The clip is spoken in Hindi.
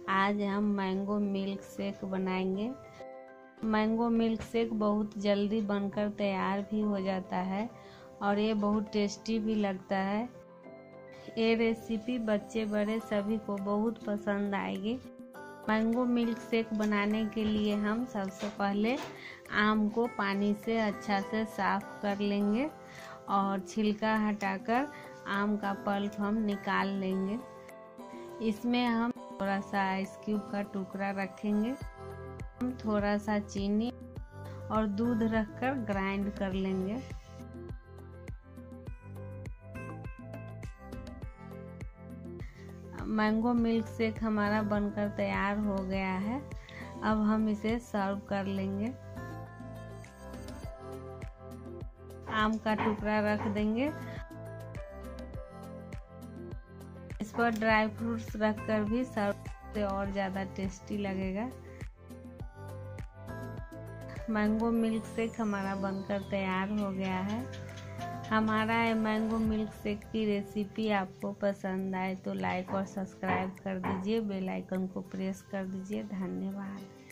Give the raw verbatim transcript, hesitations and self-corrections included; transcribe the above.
आज हम मैंगो मिल्क शेक बनाएंगे। मैंगो मिल्क शेक बहुत जल्दी बनकर तैयार भी हो जाता है और ये बहुत टेस्टी भी लगता है। ये रेसिपी बच्चे बड़े सभी को बहुत पसंद आएगी। मैंगो मिल्क शेक बनाने के लिए हम सबसे पहले आम को पानी से अच्छा से साफ कर लेंगे और छिलका हटाकर आम का पल्प हम निकाल लेंगे। इसमें हम थोड़ा सा आइस क्यूब का टुकड़ा रखेंगे। हम थोड़ा सा चीनी और दूध रखकर ग्राइंड कर लेंगे। मैंगो मिल्क शेक हमारा बनकर तैयार हो गया है। अब हम इसे सर्व कर लेंगे। आम का टुकड़ा रख देंगे। इस पर ड्राई फ्रूट्स रखकर भी सर्व से और ज़्यादा टेस्टी लगेगा। मैंगो मिल्क शेक हमारा बनकर तैयार हो गया है। हमारा मैंगो मिल्क शेक की रेसिपी आपको पसंद आए तो लाइक और सब्सक्राइब कर दीजिए। बेल आइकन को प्रेस कर दीजिए। धन्यवाद।